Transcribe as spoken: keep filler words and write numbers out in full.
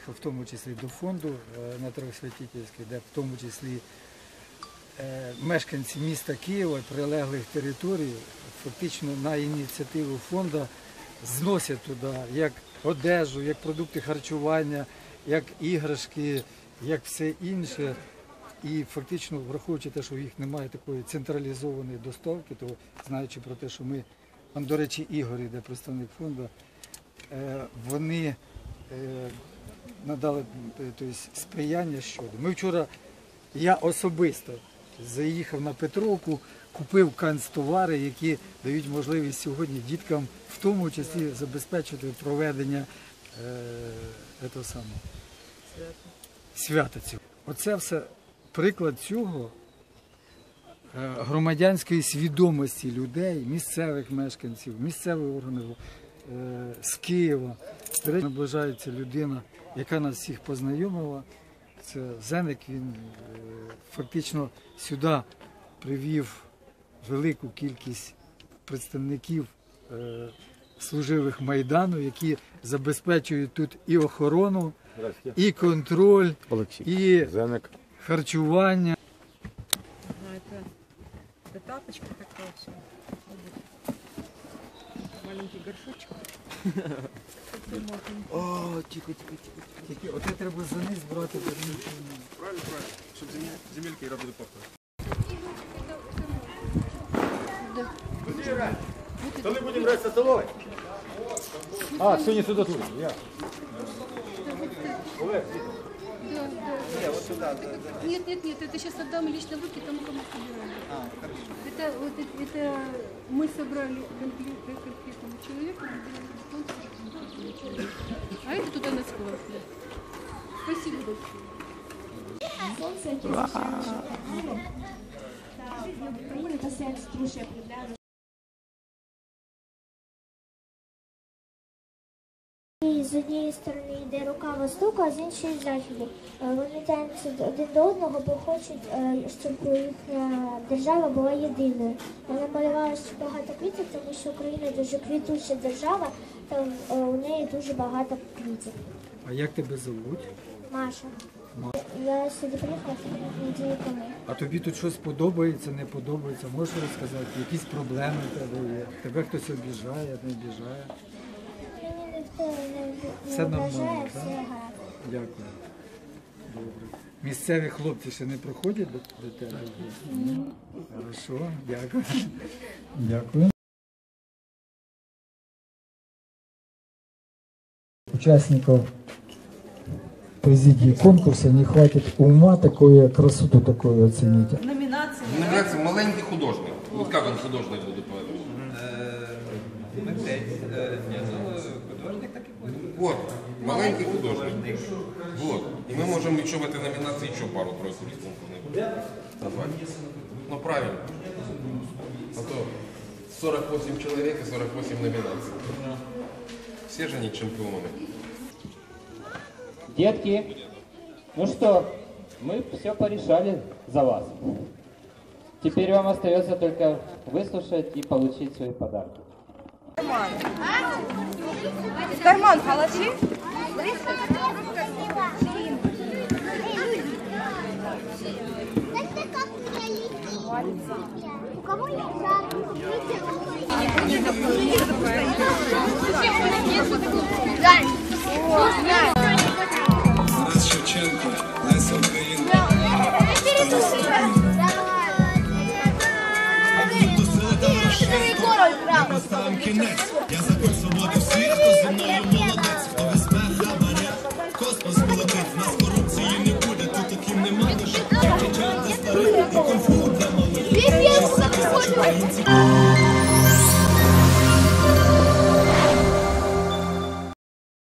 заїхав в тому числі до фонду на Трьохсвятительській, де в тому числі мешканці міста Києва і прилеглих територій фактично на ініціативу фонду зносять туди як одежу, як продукти харчування, як іграшки, як все інше. І фактично, враховуючи те, що у їх немає такої централізованої доставки, то знаючи про те, що ми, там, до речі, Ігор, де представник фонду, вони надали тобто, сприяння щодо. Ми вчора, я особисто заїхав на Петровку, купив канцтовари, які дають можливість сьогодні діткам, в тому числі, забезпечити проведення е, того самого, свята цього. Оце все приклад цього громадянської свідомості людей, місцевих мешканців, місцевих органів з Києва. Наближається людина, яка нас всіх познайомила. Це Зеник, він фактично сюди привів велику кількість представників служивих Майдану, які забезпечують тут і охорону, і контроль, і харчування. Это тапочка такая все. Маленький горшочек. О, тихо, тихо, тихо. Оце треба заниз брати. Правильно, правильно. Щоб земельки робили пахли. Коли будемо брати столовий? А, сьогодні сюди тут. Я. Да, да. Нет, нет, нет, это сейчас отдам лично в руки тому, кому собираем. А, хорошо. Это, вот, это, это мы собрали конкретно, конкретному человеку, а это туда на склад. Спасибо большое. Солнце, яке захищає нашу України та сенс трушує проблеми. З однієї сторони йде рука Востоку, а з іншої Західу. Вони тягнуться один до одного, бо хочуть, щоб їхня держава була єдиною. Я намалювала ще багато квітів, тому що Україна дуже квітуча держава, та у неї дуже багато квітів. А як тебе звуть? Маша. Я сюди приїхала неділю тому. А тобі тут щось подобається, не подобається? Можеш розказати? Якісь проблеми в тебе є? Тебе хтось обіжає, не обіжає? Мені ніхто не, Все не нормально, ображає, так? все гарно. Дякую. Добре. Місцеві хлопці ще не проходять до, до тебе? Ні. Хорошо, дякую. Дякую. Учасников президии конкурса не хватит ума такую красоту такую оценить. Номинация. Номинация «Маленький художник». Вот как он художник будет поэтому? Вот, маленький художник. Вот. И мы можем еще в этой номинации еще пару-тройку рисунков назвать. Ну правильно. А то сорок восемь человек и сорок восемь номинаций. Все же они чемпионы. Детки, ну что, мы все порешали за вас. Теперь вам остается только выслушать и получить свои подарки. Карман. Карман положи. У кого есть жарко? Тарас Шевченко, Леся Українка. Ми поставимо кінець. Я за куль свободи всі, хто зі мною молодець. Хто візьме хабаря, космос полетить. Нас корупції не буде, тут таким нема. Дівчата старих і конфу для малих.